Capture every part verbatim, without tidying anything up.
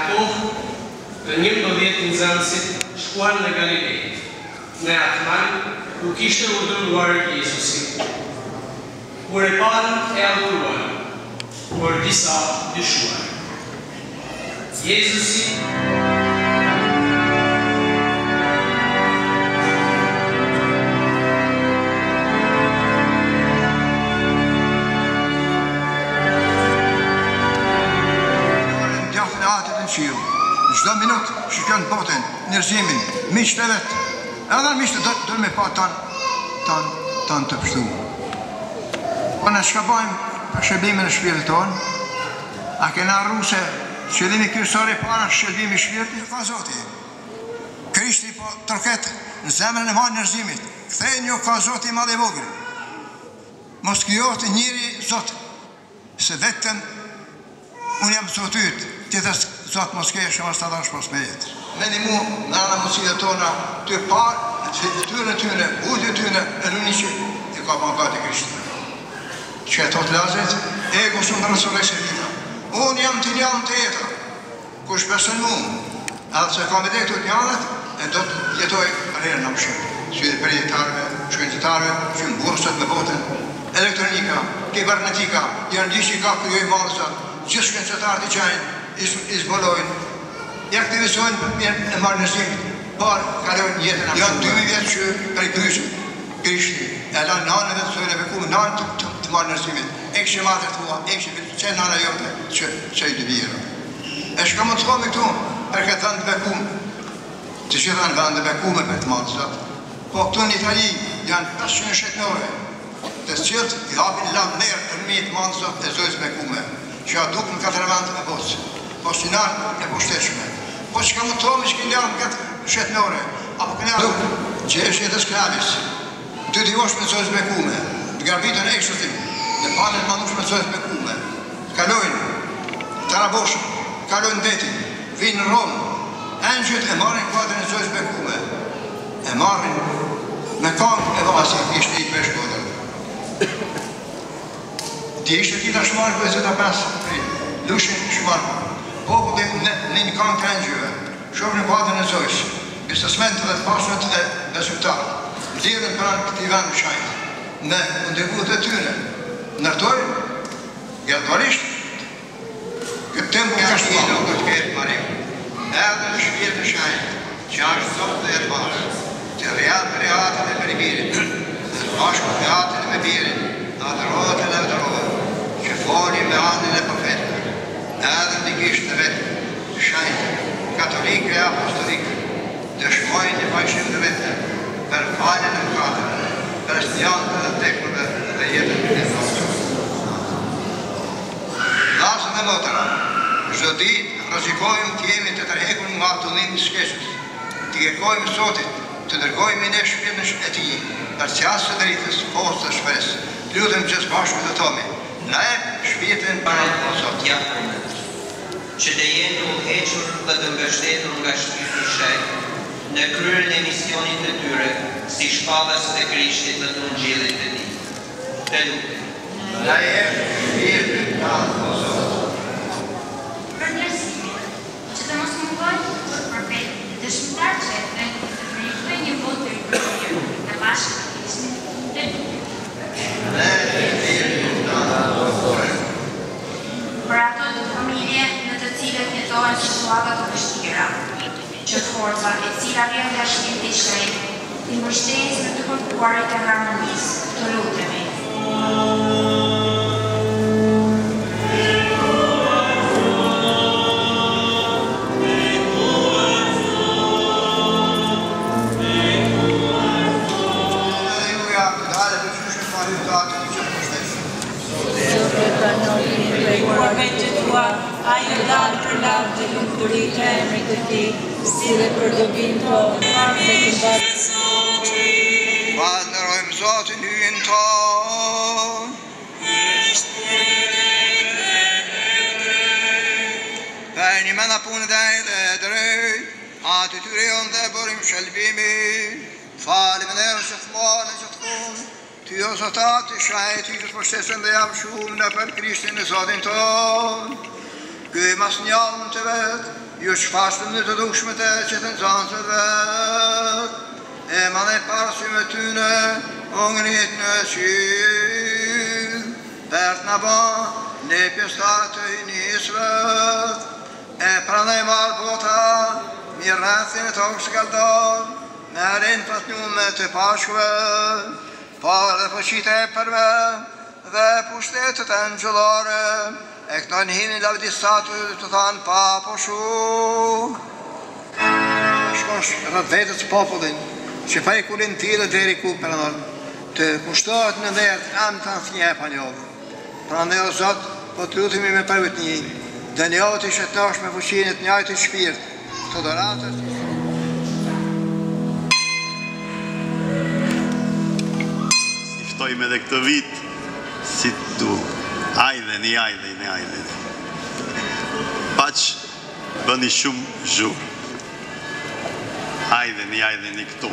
kohë të njëmbëdhjetë nxënësit shkuan në Galilejë, në atë mal ku kishte urdhëruar Jezusi. Kur e parën e adhuruan, por disa dyshuan. Jezusi çdo minutë shikon botën, njerëzimin, miqtë e vet. Edhe miqtë do të me pa tan tan tan të pështu. Po na çka bëjmë për shërbimin e shpirtit ton? A kena arru se qëllimi kryesor i parë është shërbimi i shpirtit ka Zoti. Krishti po tërket në zemrën e madhe njerëzimit. Ktheheni ju ka Zoti i madh i vogël. Mos krijohet njëri Zot, se vetëm unë jam Zoti yt, tjetër Zot mos ke shumë të dash pas me jetë. Me një mu, në anë mundësia tona, të parë, të tyre tyre, ujtë tyre, e rëni që i ka pankati Krishtë. Që e tot lazet, ego së në rësore se vita. Unë jam të njëmë të jetë, kush besën mu, edhe se kam edhe të njënët, e do të jetoj rrërë në mëshërë. Si dhe për jetarve, shkënëzitarve, që në bursët me botën, elektronika, kibernetika, janë gjithë që ka kryoj malësat, gjithë shkënëzitarë të qajnë, izbolojnë, i aktivizojnë për mjerë e marë nëzimit, parë kalojnë jetën. Janë dymi vjetë që për i kryshën, Krishti, e la nanë dhe të sojnë e bekumë nanë të marë nëzimit, e kështë matër të hua, e kështë që e nana jote që që i dëbjera. E shka më të thomi këtu, për këtë thënë të bekumë, të që thënë vëndë të bekume për të matë zëtë, po këtu në Itali janë pesëqind shtetënore, të cilët i hapin lamë merë për mitë matë zëtë e zojës bekume, që a dukë në katër vëndë e bosë. Postinar e poshteshme. Po që ka më tomi që këndjarë në këtë shetënore, apo kënjarë që e shetës kravis, të divosh me cojës bekume, të garbitën e kështëtim, në panën manush me cojës bekume, kalojnë Taraboshë, kalojnë detin, vinë në Romë, engjët e marrin kuadrën e cojës bekume, e marrin me kangë e vasi, ishte i pesh kodrë. Ti ishte ti të shmarë për e zeta pesë, lushin shmarë. Populli në një kanë të engjëve, shumë në kuadrën e zojës, bisnesmentë dhe të pasët e besimtarë, lidhën pranë këti vend më shajtë, me ndërgut e tyre, nërtojnë, gjerëtvarisht, këtë tempo një është një nuk të kërë marim, edhe në shpjetë në shajtë, që ashtë zotë dhe jetë marë, të rjatë për reatën e për i mirin, dhe bashku për reatën e me mirin, në adërojët e levdërojët, që foni me anën e profetë, edhe në kishtë në vetë, shajtë, katolike e apostolike, dëshmojnë një pajshim të vetë, për faljen e mëkateve, për estjanë dhe teknëve dhe jetën e nostë. Lasën e motëra, çdo ditë rrezikojmë të jemi të tërhekur nga tullim të shkeshës, të kërkojmë Zotit, të dërgojmë ne shpirtin e Tij, për qasë të dritës, forcë dhe shpresë. Lutem gjithë bashkë të tomi, na jep shpirtin para të Zotit. Që të jenë të uhequr dhe të mbështetur nga shpirti i shenjtë në kryerjen e misionit të tyre, si shpallës të Krishtit dhe të Ungjillit të Tij. Të lutem. Na jep shpirtin tanë, o Zot. Për njerëzimin, që të mos mungojnë për profetë dhe dëshmitar që e të përjetojnë një botë të rikëtyrë në bashkë të Krishtit. Të lutem. Na jep shpirtin tanë, o Zot. Për ato të familje në të cilët jetohen situata të vështira, që forca e cila vjen nga shpirti i shenjtë, i mbështesin në të kërkuarit e harmonisë, të lutemi. Aiutato per l'arte e l'autorità e di te, si le perdovento, parte che Falderojmë Zotin hyjnë tonë. Për një mena punë dhe dhe drejt, aty ty rejon dhe bërim shëlbimin, falim në erë që të malë që të kumë, ty o Zotat, ty shajt, ty të përsesën dhe jam shumë në për Krishtin e Zotin tonë. Ky mas njallën të vetë, ju shfashtëm në të dukshmet e që të nëzansëve, e mane parësim e tyne, o ngrit në qyllë, për të në ba, ne pjestarë të hinisve, e pranej marë bota, mirë rrethin e të shkaldar, me rinë fatnume të pashkve, parë dhe fëqite e përve, dhe pushtetet e në gjëllare, e këto në hinë lavdisatu të thanë pa po shu. Shkosh rrët vetës popullin, që pa i kulin tire dheri ku për nërë, të kushtohet në dhejët amë të në thnje pa njovë. Pra në o Zotë, po të lutimi me përvët një, dhe njovë të shetnosh me fuqinit njajtë të shpirt, të doratët. Siftojme dhe këtë vit, si tu, ajde, një ajde, një ajde. Paq, bëni shumë zhurë. Ajde, një ajde, një këtu.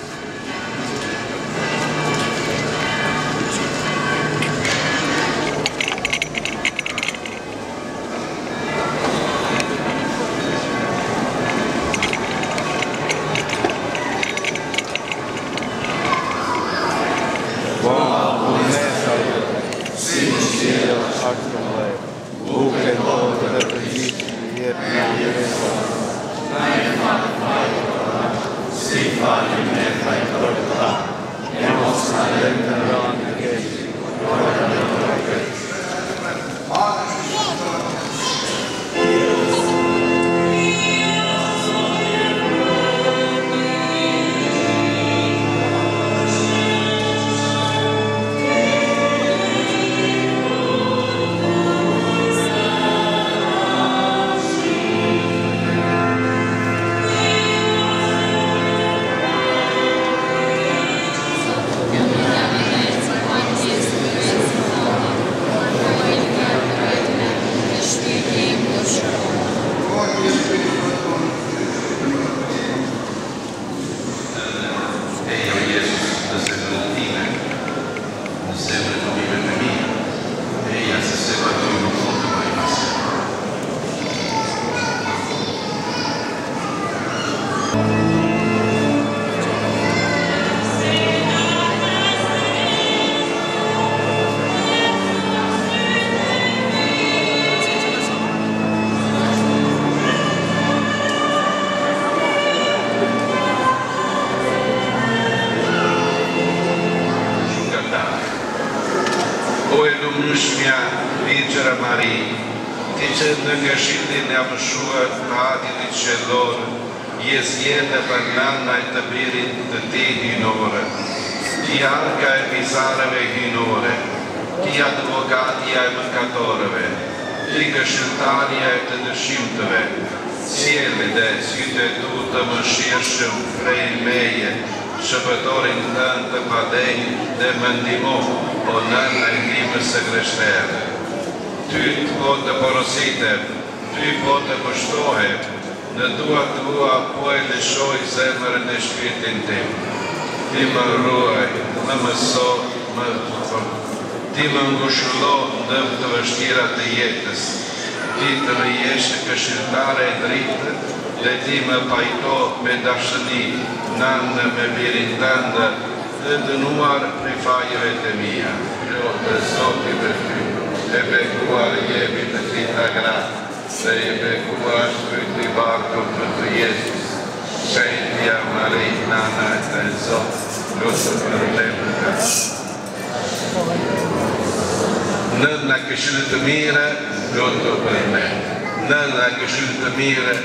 Nëna këshillë të mire, lutu për me. Nëna këshillë të mire,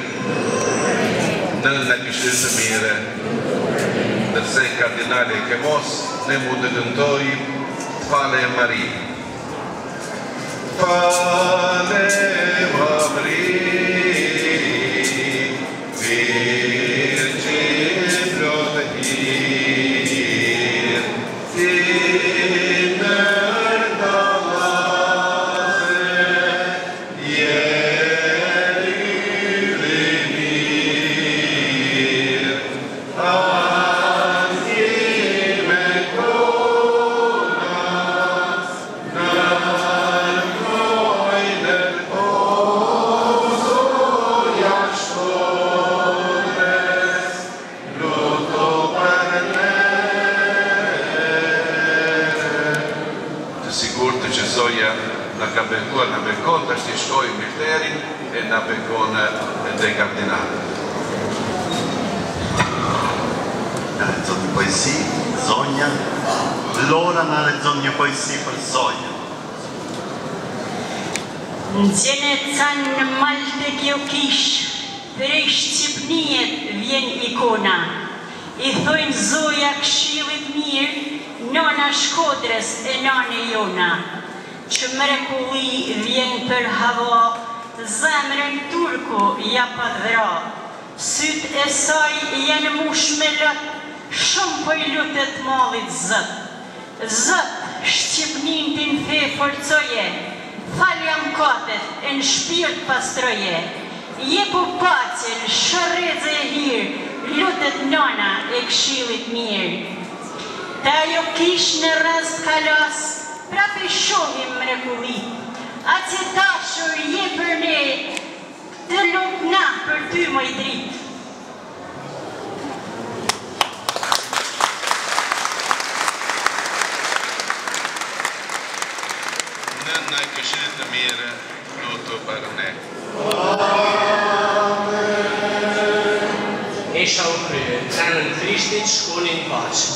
nëna këshillë të mire. Nëse kardinale ke mos, ne mund të këntojmë Fale Maria. Fale Maria, Virgin protegir, Oh na bekon dhe kardinale. Na lexon një poezi, zonja. Lora na lexon një poezi për zonja. Në gjene canë në malë të kjo kish, prej Shqipnijet vjen ikona. I thojnë zoja këshillit mirë, nona Shkodrës e nane jona. Që mrekulli vjen për hava, zemrën turku ja pa dhra. Syt e saj janë mush me lët, shumë po i lutet mallit zët. Zët, Shqipnin t'in fe forcoje, faljam katet e në shpirt pastroje. Jepu pacjen, shërreze e hirë, lutet nana e këshillit mirë. Ta jo kish në rast kalas, prapi shohim mrekullit. A që dashur je për ne, të lut na për ty moj dritë. Në në këshillit të mire, lutu për ne. Esha u krye, trenën Krishtit shkonin paqë.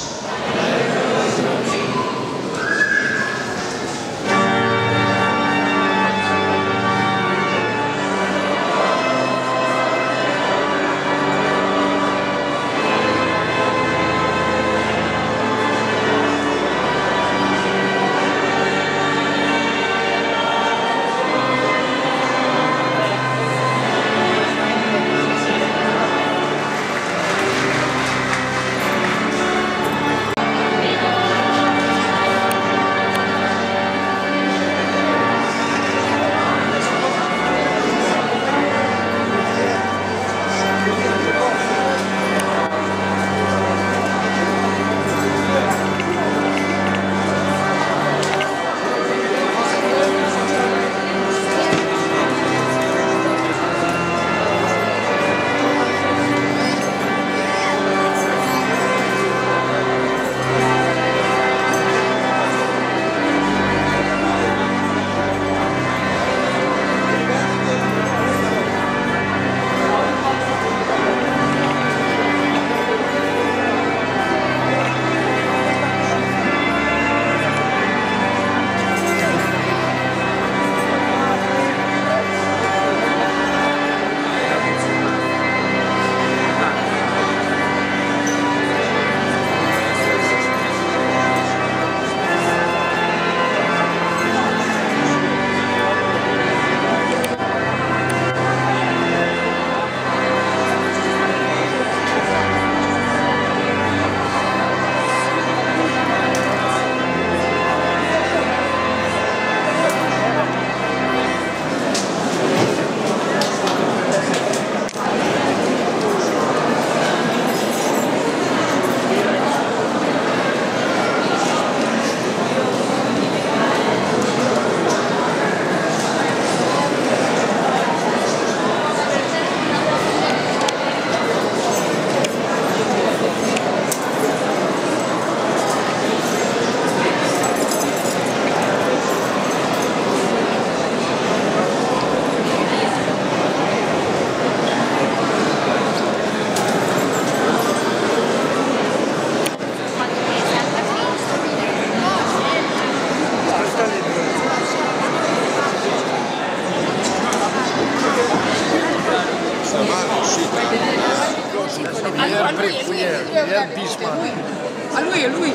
A lui, a lui.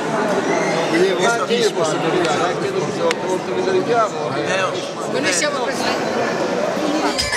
Noi siamo presenti.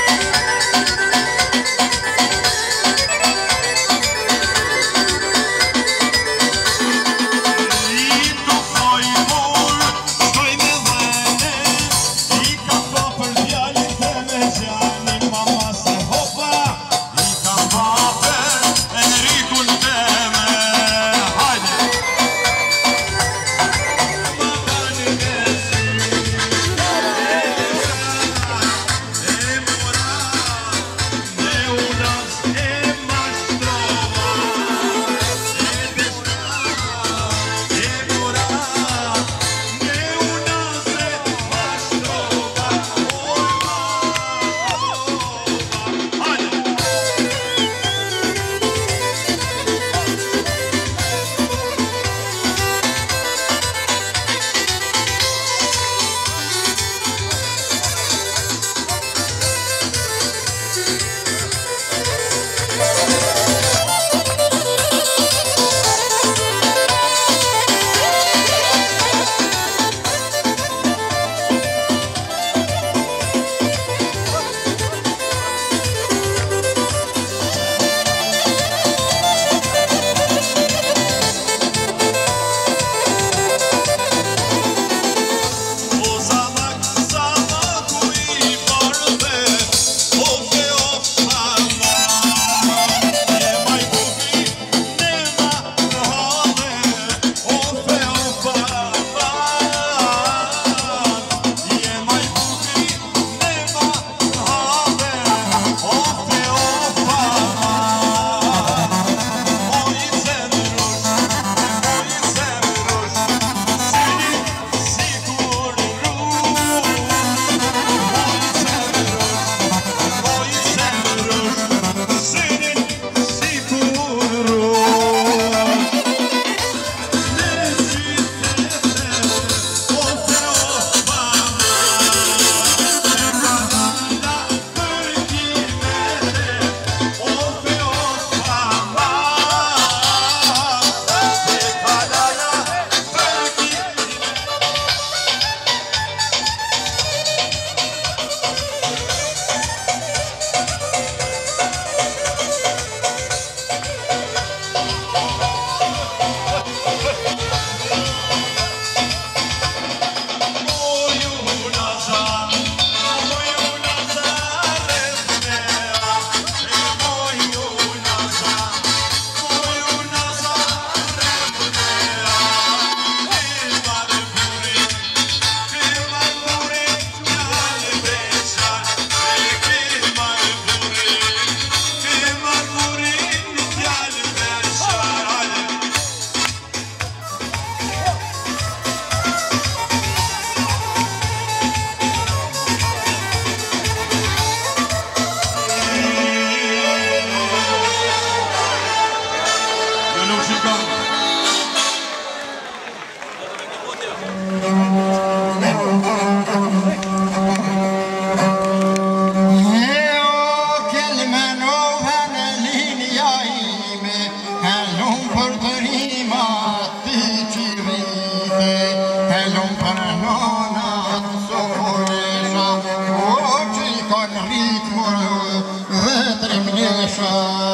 Ritmo, vetrim nješa